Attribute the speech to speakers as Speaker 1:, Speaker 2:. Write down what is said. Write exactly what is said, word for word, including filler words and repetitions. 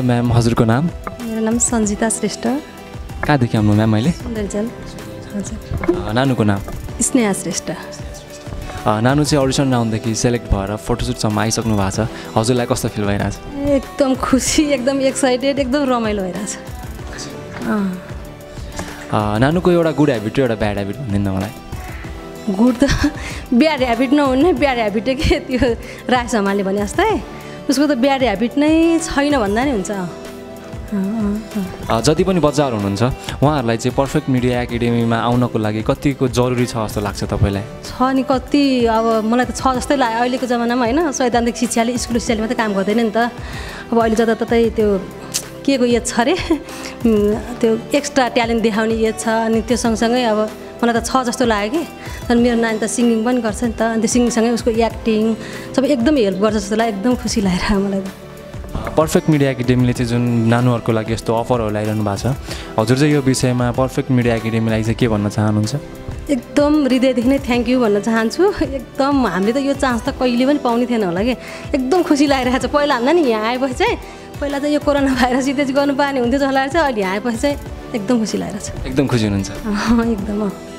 Speaker 1: Ma'am हजुरको नाम?
Speaker 2: मेरो नाम सञ्जिता श्रेष्ठ।
Speaker 1: कहाँदेखि आउनु म्याम अहिले?
Speaker 2: सुन्दरजल। हजुर।
Speaker 1: नानुको नाम?
Speaker 2: स्नेहा श्रेष्ठ।
Speaker 1: नानु चाहिँ अडिसन राउन्डदेखि सेलेक्ट भएर फोटोसुटसम्म आइसक्नु भएको छ, हजुरलाई कस्तो फिल भइरहेछ?
Speaker 2: एकदम खुसी, एकदम एक्साइटेड, एकदम रमाइलो भइरहेछ।
Speaker 1: नानुको एउटा गुड ह्याबिट र एउटा ब्याड ह्याबिट भनिदिनु न मलाई।
Speaker 2: गुड त ब्याड ह्याबिट नहुने, ब्याड ह्याबिट के त्यो राय सम्हाल्ने भने जस्तै उसको त ब्याड ह्याबिट नै छैन भन्दा नि हुन्छ।
Speaker 1: जति पनि बच्चाहरू हुनुहुन्छ उहाँहरूलाई चाहिँ पर्फेक्ट मिडिया एकाडेमीमा आउनको लागि कतिको जरुरी छ जस्तो लाग्छ तपाईँलाई?
Speaker 2: छ नि कति, अब मलाई त छ जस्तै लाग्यो अहिलेको जमानामा होइन। सैद्धान्तिक शिक्षाले स्कुल शिक्षाले मात्रै काम गर्दैन नि त। अब अहिले जताततै त्यो के को एज छ अरे, त्यो एक्स्ट्रा ट्यालेन्ट देखाउने एज छ। अनि त्यो सँगसँगै अब मलाई त छ जस्तो लाग्यो कि। तर मेरो नानी त सिङ्गिङ पनि गर्छ नि त, अनि त्यो सिङ्गिङसँगै उसको एक्टिङ सबै एकदम हेल्प गर्छ जस्तो लाग्यो। एकदम खुसी लागेर मलाई त।
Speaker 1: पर्फेक्ट मिडिया एकाडेमीले चाहिँ जुन नानुहरूको लागि यस्तो अफरहरू ल्याइरहनु भएको छ, हजुर चाहिँ यो विषयमा पर्फेक्ट मिडिया एकाडेमीलाई चाहिँ के भन्न चाहनुहुन्छ?
Speaker 2: एकदम हृदयदेखि नै थ्याङ्क यू भन्न चाहन्छु। एकदम हामीले त यो चान्स त कहिले पनि पाउने थिएन होला कि। एकदम खुसी लागिरहेको छ। पहिला हामीलाई नि यहाँ आएपछि चाहिँ पहिला त यो कोरोना भाइरस चाहिँ गर्नु पार्ने हुन्थ्यो जस्तो लागेको छ। अहिले यहाँ आएपछि चाहिँ एकदम खुसी लागेको छ।
Speaker 1: एकदम खुसी हुनुहुन्छ?
Speaker 2: एकदम।